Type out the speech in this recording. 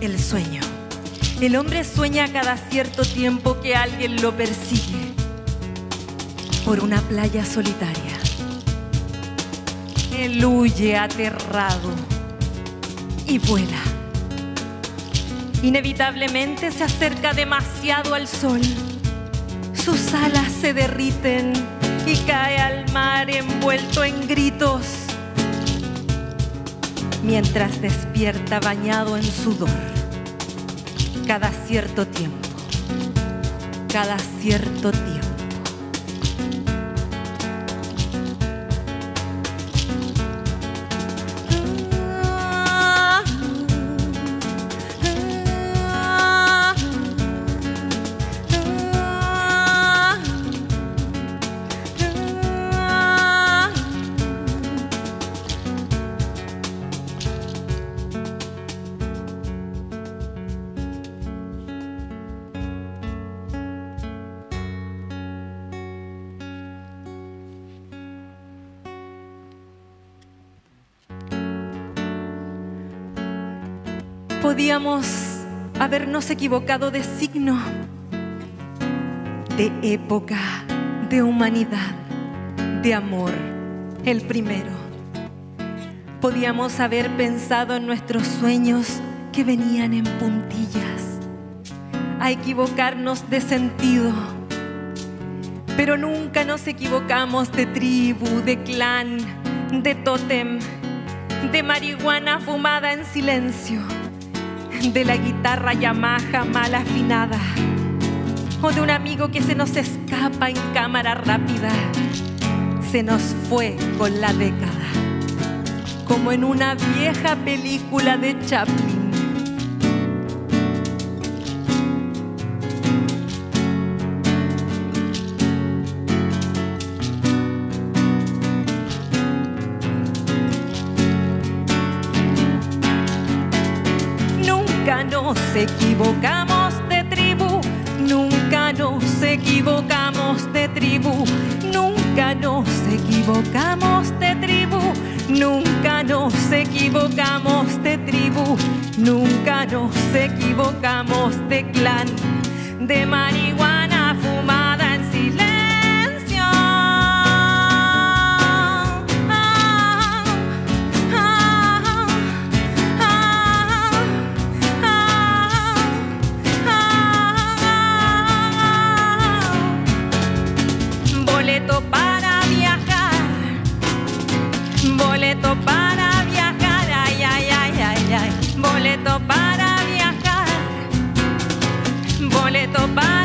El sueño. El hombre sueña cada cierto tiempo que alguien lo persigue por una playa solitaria. Él huye aterrado y vuela. Inevitablemente se acerca demasiado al sol. Sus alas se derriten y cae al mar envuelto en gritos, mientras despierta bañado en sudor. Cada cierto tiempo, cada cierto tiempo. Podíamos habernos equivocado de signo, de época, de humanidad, de amor, el primero. Podíamos haber pensado en nuestros sueños que venían en puntillas, a equivocarnos de sentido. Pero nunca nos equivocamos de tribu, de clan, de tótem, de marihuana fumada en silencio, de la guitarra Yamaha mal afinada, o de un amigo que se nos escapa en cámara rápida. Se nos fue con la década, como en una vieja película de Chaplin. Nunca nos equivocamos de tribu, nunca nos equivocamos de tribu, nunca nos equivocamos de tribu, nunca nos equivocamos de tribu, nunca nos equivocamos de clan, de marihuana fumada en silencio. Boleto para viajar, boleto para viajar, ay, ay, ay, ay, ay. Boleto para viajar, boleto para